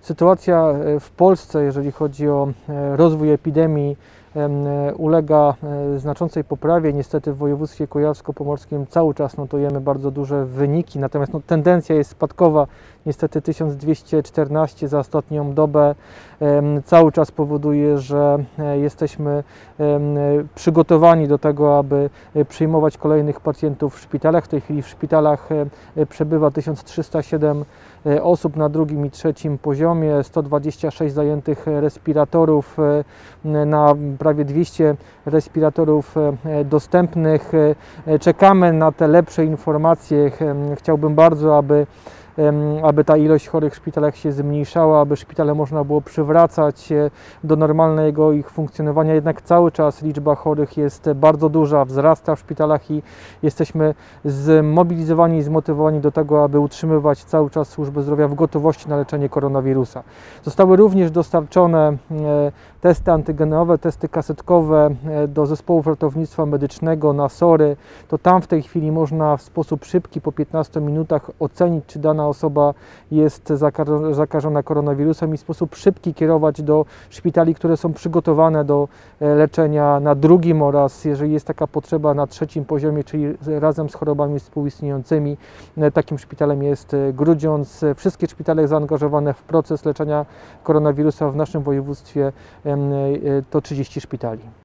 Sytuacja w Polsce, jeżeli chodzi o rozwój epidemii, ulega znaczącej poprawie. Niestety w województwie kujawsko-pomorskim cały czas notujemy bardzo duże wyniki, natomiast tendencja jest spadkowa. Niestety 1214 za ostatnią dobę cały czas powoduje, że jesteśmy przygotowani do tego, aby przyjmować kolejnych pacjentów w szpitalach. W tej chwili w szpitalach przebywa 1307 osób na drugim i trzecim poziomie, 126 zajętych respiratorów, na prawie 200 respiratorów dostępnych. Czekamy na te lepsze informacje. Chciałbym bardzo, aby ta ilość chorych w szpitalach się zmniejszała, aby szpitale można było przywracać do normalnego ich funkcjonowania. Jednak cały czas liczba chorych jest bardzo duża, wzrasta w szpitalach i jesteśmy zmobilizowani i zmotywowani do tego, aby utrzymywać cały czas służbę zdrowia w gotowości na leczenie koronawirusa. Zostały również dostarczone testy antygenowe, testy kasetkowe do zespołów ratownictwa medycznego na SOR-y. To tam w tej chwili można w sposób szybki, po 15 minutach ocenić, czy dana osoba jest zakażona koronawirusem i w sposób szybki kierować do szpitali, które są przygotowane do leczenia na drugim oraz, jeżeli jest taka potrzeba, na trzecim poziomie, czyli razem z chorobami współistniejącymi. Takim szpitalem jest Grudziądz. Wszystkie szpitale zaangażowane w proces leczenia koronawirusa w naszym województwie to 30 szpitali.